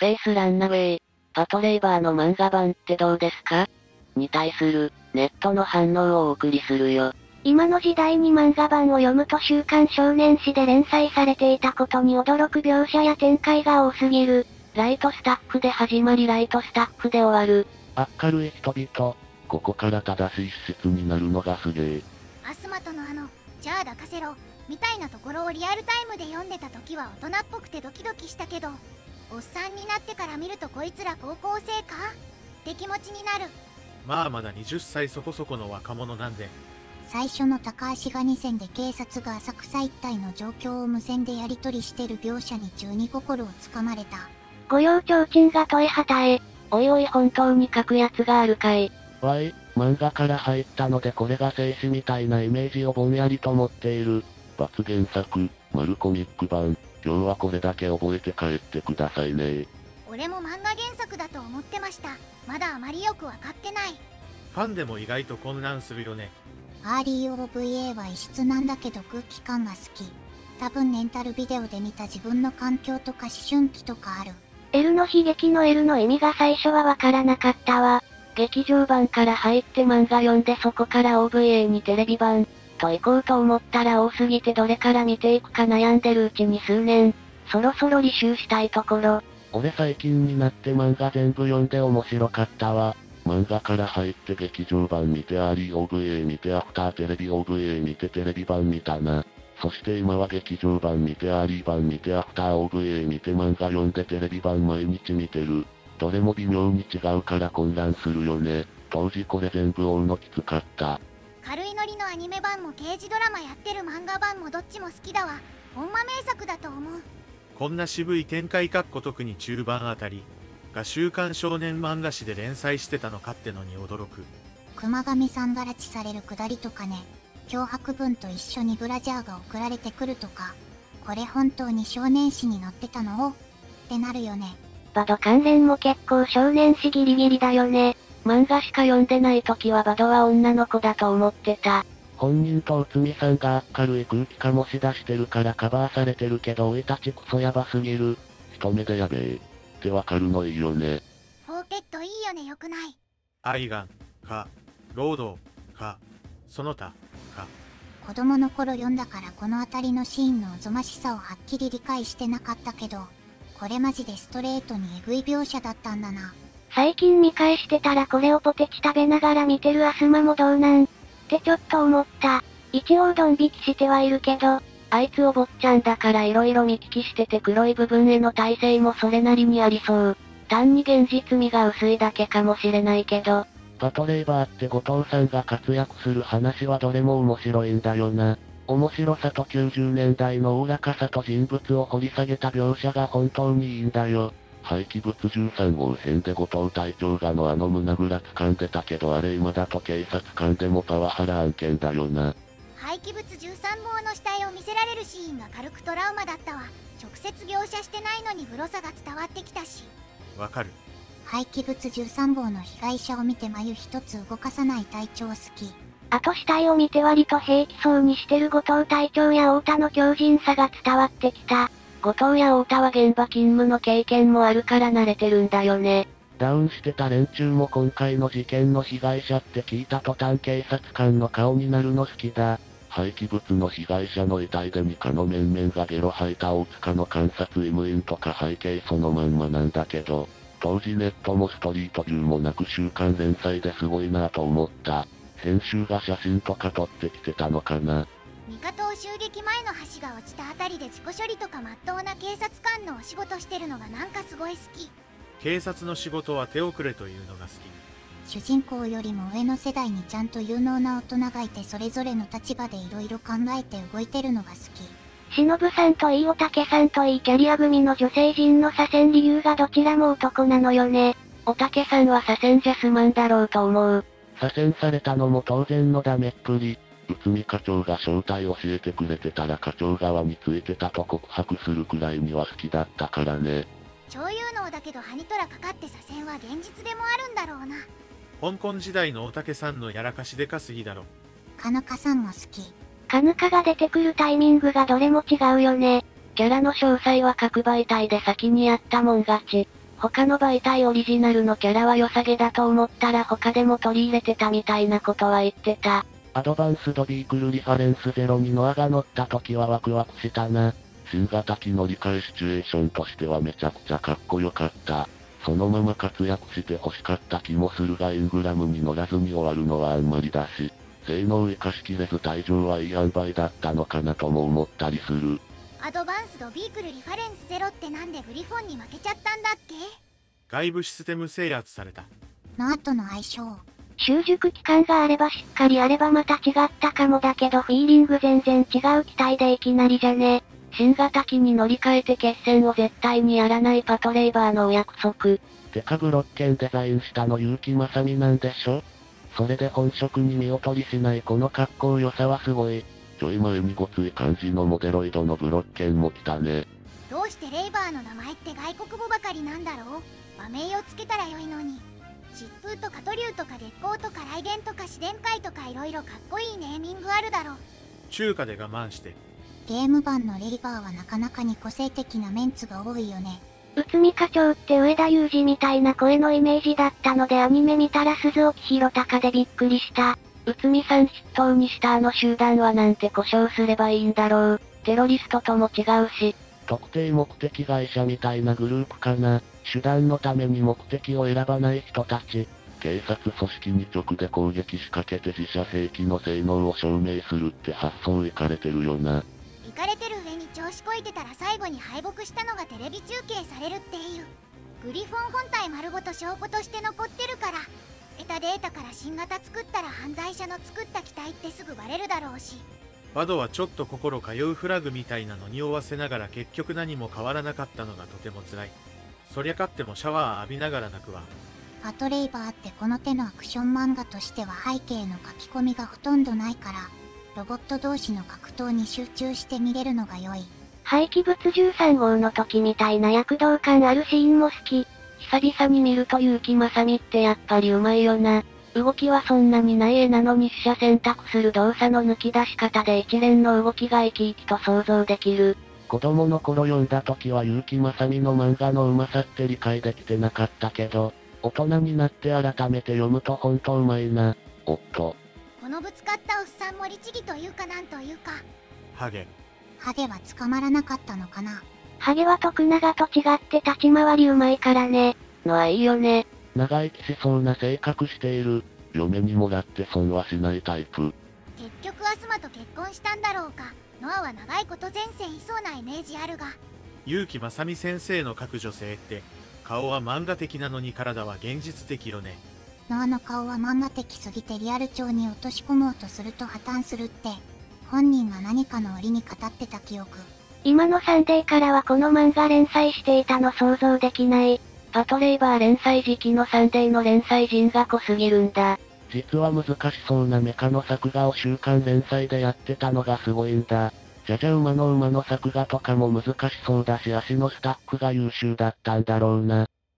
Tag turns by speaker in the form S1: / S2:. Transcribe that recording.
S1: ペースランナウェイ、パトレイバーの漫画版ってどうですかに対する、ネットの反応をお送りするよ。
S2: 今の時代に漫画版を読むと週刊少年誌で連載されていたことに驚く描写や展開が多すぎる。
S1: ライトスタックで始まりライトスタックで終わる。
S3: 明るい人々。ここから正しい施設になるのがすげえ。
S4: アスマとのじゃあ抱かせろ、みたいなところをリアルタイムで読んでた時は大人っぽくてドキドキしたけど、おっさんになってから見るとこいつら高校生かって気持ちになる。
S5: まあまだ20歳そこそこの若者なんで。
S6: 最初の高橋が2線で警察が浅草一帯の状況を無線でやり取りしてる描写に中に心をつかまれた。
S2: 御用提灯が問い旗へ。
S1: おいおい本当に書くやつがあるかい。
S3: わい、漫画から入ったのでこれが静止みたいなイメージをぼんやりと持っている。罰原作、マルコミック版。今日はこれだけ覚えて帰ってくださいね。
S4: 俺も漫画原作だと思ってました。まだあまりよくわかってない。
S5: ファンでも意外と混乱するよね。
S6: REOVA は異質なんだけど空気感が好き。多分レンタルビデオで見た自分の環境とか思春期とかある。
S2: L の悲劇の L の意味が最初はわからなかったわ。
S1: 劇場版から入って漫画読んでそこから OVA にテレビ版、と行こうと思ったら多すぎてどれから見ていくか悩んでるうちに数年、そろそろ履修したいところ。
S3: 俺最近になって漫画全部読んで面白かったわ。漫画から入って劇場版見てREOVA 見てアフターテレビ OVA 見てテレビ版見たな。そして今は劇場版見てRE版見てアフター OVA 見て漫画読んでテレビ版毎日見てる。どれも微妙に違うから混乱するよね。当時これ全部追うのきつかった。
S4: 軽いノリのアニメ版も刑事ドラマやってる漫画版もどっちも好きだわ。ほんま名作だと思う。
S5: こんな渋い展開特に中盤あたりが週刊少年漫画誌で連載してたのかってのに驚く。
S6: 熊神さんが拉致されるくだりとかね。脅迫文と一緒にブラジャーが送られてくるとか。これ本当に少年誌に載ってたのってなるよね。
S2: バド関連も結構少年誌ギリギリだよね。
S1: 漫画しか読んでない時はバドは女の子だと思ってた。
S3: 本人と内海さんが明るい空気醸し出してるからカバーされてるけど生い立ちクソヤバすぎる。一目でやべえ。ってわかるのいいよね。
S4: フォーペットいいよね。よくない？
S5: アイガンか労働かその他か。
S6: 子供の頃読んだからこの辺りのシーンのおぞましさをはっきり理解してなかったけど、これマジでストレートにエグい描写だったんだな。
S2: 最近見返してたらこれをポテチ食べながら見てるアスマもどうなんってちょっと思った。一応ドン引きしてはいるけど、
S1: あいつお坊ちゃんだから色々見聞きしてて黒い部分への耐性もそれなりにありそう。単に現実味が薄いだけかもしれないけど。
S3: パトレイバーって後藤さんが活躍する話はどれも面白いんだよな。面白さと90年代のおおらかさと人物を掘り下げた描写が本当にいいんだよ。廃棄物13号編で後藤隊長が胸ぐら掴んでたけどあれ今だと警察官でもパワハラ案件だよな。
S4: 廃棄物13号の死体を見せられるシーンが軽くトラウマだったわ。直接描写してないのにグロさが伝わってきたし。
S5: わかる。
S6: 廃棄物13号の被害者を見て眉一つ動かさない隊長好き。
S2: あと死体を見て割と平気そうにしてる後藤隊長や太田の強靭さが伝わってきた。
S1: 後藤や太田は現場勤務の経験もあるから慣れてるんだよね。
S3: ダウンしてた連中も今回の事件の被害者って聞いた途端警察官の顔になるの好きだ。廃棄物の被害者の遺体で2課の面々がゲロ吐いた大塚の監察医務員とか背景そのまんまなんだけど、当時ネットもストリートビューもなく週刊連載ですごいなと思った。編集が写真とか撮ってきてたのかな。
S4: 三課島襲撃前の橋が落ちたあたりで自己処理とかまっとうな警察官のお仕事してるのがなんかすごい好き。
S5: 警察の仕事は手遅れというのが好
S6: 主人公よりも上の世代にちゃんと有能な大人がいてそれぞれの立場で色々考えて動いてるのが好き。
S2: 忍さんといいおたけさんといいキャリア組の女性陣の左遷理由がどちらも男なのよね。
S1: おたけさんは左遷じゃ済まんだろうと思う。
S3: 左遷されたのも当然のダメっぷり。内海課長が正体教えてくれてたら課長側についてたと告白するくらいには好きだったからね。
S4: 超有能だけどハニトラかかって左遷は現実でもあるんだろうな。
S5: 香港時代の大竹さんのやらかしでかすぎだろ。
S6: カヌカさんも好き。
S2: カヌカが出てくるタイミングがどれも違うよね。
S1: キャラの詳細は各媒体で先にやったもん勝ち。 他の媒体オリジナルのキャラは良さげだと思ったら他でも取り入れてたみたいなことは言ってた。
S3: アドバンスドビークルリファレンス0にノアが乗った時はワクワクしたな。新型機乗り換えシチュエーションとしてはめちゃくちゃかっこよかった。そのまま活躍して欲しかった気もするがエングラムに乗らずに終わるのはあんまりだし、性能生かしきれず退場はいい塩梅だったのかなとも思ったりする。
S4: アドバンスドビークルリファレンス0ってなんでグリフォンに負けちゃったんだっけ？
S5: 外部システム制圧された。
S6: ノアとの相性。
S2: 習熟期間があればしっかりあればまた違ったかもだけどフィーリング全然違う機体でいきなりじゃね。
S1: 新型機に乗り換えて決戦を絶対にやらないパトレイバーのお約束。
S3: てかグロッケンデザインしたの結城正美なんでしょ？それで本職に見劣りしないこの格好良さはすごい。ちょい前にごつい感じのモデロイドのグロッケンも来たね。
S4: どうしてレイバーの名前って外国語ばかりなんだろう？和名をつけたらよいのに。疾風とかトリュウとか月光とか雷電とか自然界とかいろいろかっこいいネーミングあるだろ。
S5: 中華で我慢して。
S6: ゲーム版のレイバーはなかなかに個性的なメンツが多いよね。
S2: 内海課長って上田裕二みたいな声のイメージだったのでアニメ見たら鈴沖弘隆でびっくりした。
S1: 内海さん筆頭にしたあの集団はなんて呼称すればいいんだろう。テロリストとも違うし。
S3: 特定目的会社みたいなグループかな。手段のために目的を選ばない人たち。警察組織に直で攻撃仕掛けて自社兵器の性能を証明するって発想いかれてるよな。
S4: いかれてる上に調子こいてたら最後に敗北したのがテレビ中継されるっていう。グリフォン本体丸ごと証拠として残ってるから。得たデータから新型作ったら犯罪者の作った機体ってすぐバレるだろうし。
S5: バドはちょっと心通うフラグみたいなのに追わせながら結局何も変わらなかったのがとても辛い。そりゃ勝ってもシャワー浴びながら泣くわ。
S6: パトレイバーってこの手のアクション漫画としては背景の書き込みがほとんどないから、ロボット同士の格闘に集中して見れるのが良い。
S2: 廃棄物13号の時みたいな躍動感あるシーンも好き。
S1: 久々に見ると結城正美ってやっぱりうまいよな。動きはそんなにない絵なのに取捨選択する動作の抜き出し方で一連の動きが生き生きと想像できる。
S3: 子供の頃読んだ時は結城正美の漫画のうまさって理解できてなかったけど、大人になって改めて読むとほんとうまいな。おっと。
S4: このぶつかったおっさんも律儀というかなんというか。
S5: ハゲ。
S6: ハゲは捕まらなかったのかな。
S2: ハゲは徳永と違って立ち回りうまいからね。
S1: のはいいよね。
S3: 長生きしそうな性格している。嫁にもらって損はしないタイプ。
S4: 結局アスマと結婚したんだろうか。ノアは長いこと前線いそうなイメージあるが。
S5: 結城正美先生の描く女性って、顔は漫画的なのに体は現実的よね。
S6: ノアの顔は漫画的すぎてリアル調に落とし込もうとすると破綻するって、本人が何かの折に語ってた記憶。
S2: 今のサンデーからはこの漫画連載していたの想像できない。
S1: パトレイバー連載時期のサンデーの連載陣が濃すぎるんだ。
S3: 実は難しそうなメカの作画を週刊連載でやってたのがすごいんだ。じゃじゃ馬の作画とかも難しそうだし足のスタッフが優秀だったんだろうな。